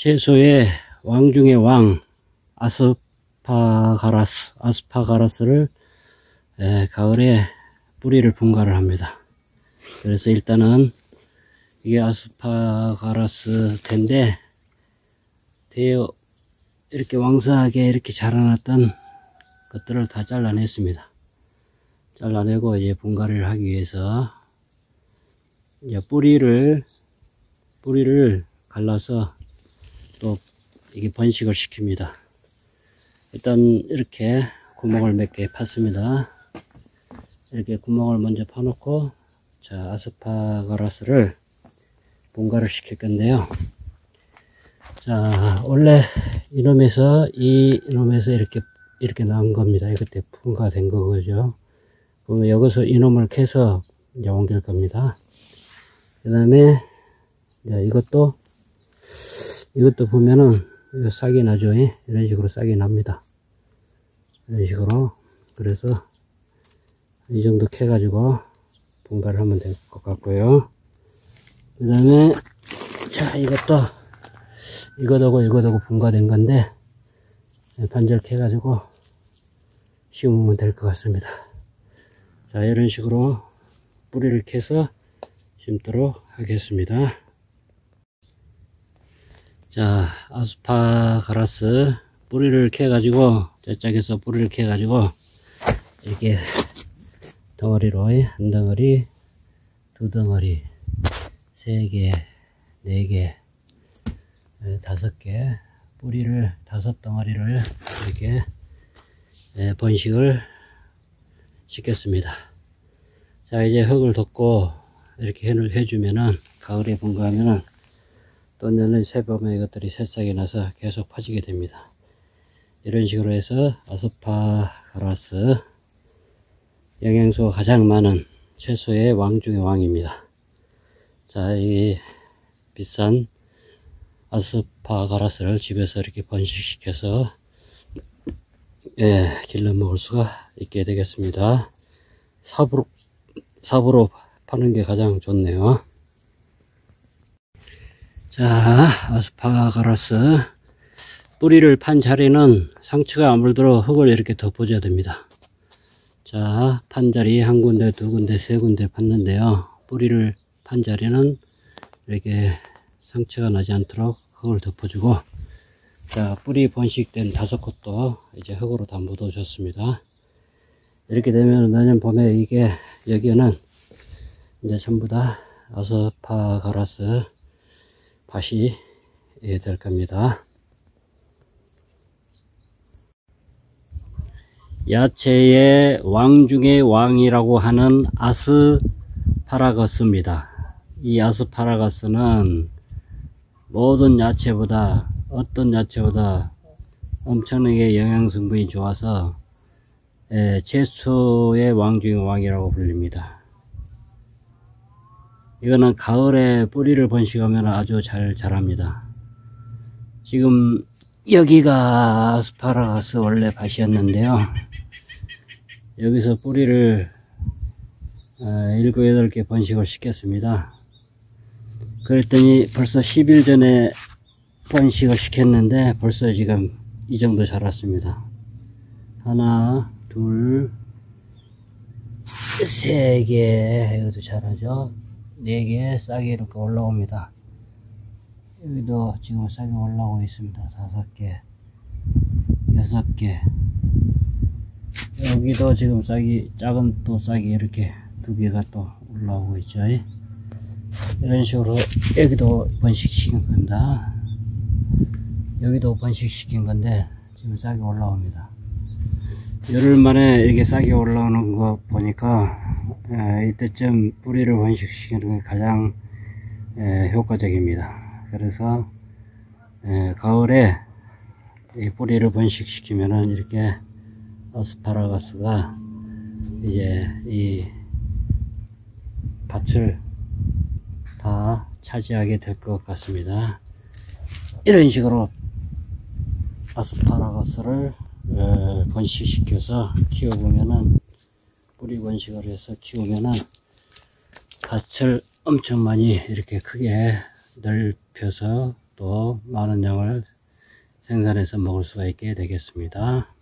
채소의 왕 중의 왕 아스파가라스를 가을에 뿌리를 분갈을 합니다. 그래서 일단은 이게 아스파가라스 텐데 이렇게 왕성하게 이렇게 자라났던 것들을 다 잘라냈습니다. 잘라내고 이제 분갈이를 하기 위해서 이제 뿌리를 갈라서 또 이게 번식을 시킵니다. 일단 이렇게 구멍을 몇 개 팠습니다. 이렇게 구멍을 먼저 파놓고, 자, 아스파가라스를 분갈을 시킬 건데요. 자, 원래 이놈에서 이렇게 나온 겁니다. 이것때 분갈된 거죠. 그러면 여기서 이놈을 캐서 이제 옮길 겁니다. 그 다음에 이것도 보면은 이거 싹이 나죠. 이런 식으로 싹이 납니다. 이런 식으로. 그래서 이 정도 캐 가지고 분갈을 하면 될 것 같고요. 그 다음에 자, 이거하고 분갈된 건데 반절 캐 가지고 심으면 될 것 같습니다. 자, 이런 식으로 뿌리를 캐서 심도록 하겠습니다. 자, 아스파가라스 뿌리를 캐 가지고 저짝에서 뿌리를 캐 가지고 이렇게 덩어리로 한 덩어리, 두 덩어리, 세 개, 네 개, 다섯 개 뿌리를 5덩어리를 이렇게 번식을 시켰습니다. 자, 이제 흙을 덮고 이렇게 해주면은 가을에 분갈하면은 또 내년 새봄에 이것들이 새싹이 나서 계속 퍼지게 됩니다. 이런 식으로 해서 아스파가라스 영양소가 가장 많은 채소의 왕 중의 왕입니다. 자, 이 비싼 아스파가라스를 집에서 이렇게 번식시켜서 길러 먹을 수가 있게 되겠습니다. 삽으로 파는 게 가장 좋네요. 자, 아스파가라스 뿌리를 판 자리는 상처가 안 물도록 흙을 이렇게 덮어줘야 됩니다. 자, 판 자리 한 군데, 두 군데, 세 군데 팠는데요. 뿌리를 판 자리는 이렇게 상처가 나지 않도록 흙을 덮어주고, 자, 뿌리 번식된 5곳도 이제 흙으로 다 묻어줬습니다. 이렇게 되면 내년 봄에 여기는 이제 전부 다 아스파가라스 밭이 될 겁니다. 야채의 왕 중의 왕이라고 하는 아스파라거스입니다. 이 아스파라거스는 모든 야채보다, 어떤 야채보다 엄청나게 영양성분이 좋아서 채소의 왕 중의 왕이라고 불립니다. 이거는 가을에 뿌리를 번식하면 아주 잘 자랍니다. 지금 여기가 아스파라거스 원래 밭이었는데요. 여기서 뿌리를 7, 8개 번식을 시켰습니다. 그랬더니 벌써 10일 전에 번식을 시켰는데 벌써 지금 이 정도 자랐습니다. 하나, 둘, 세 개, 이것도 자라죠. 4개 싹이 이렇게 올라옵니다. 여기도 지금 싹이 올라오고 있습니다. 5개, 6개. 여기도 지금 작은 또 싹이 이렇게 2개가 또 올라오고 있죠. 이런 식으로 여기도 번식시킨 겁니다. 여기도 번식시킨 건데 지금 싹이 올라옵니다. 열흘 만에 이렇게 싹이 올라오는 거 보니까 이때쯤 뿌리를 번식시키는 게 가장 효과적입니다. 그래서 가을에 이 뿌리를 번식시키면은 이렇게 아스파라거스가 이제 이 밭을 다 차지하게 될 것 같습니다. 이런 식으로 아스파라거스를 번식시켜서 키워보면은, 뿌리 번식을 해서 키우면은 밭을 엄청 많이 이렇게 크게 넓혀서 또 또 많은 양을 생산해서 먹을 수가 있게 되겠습니다.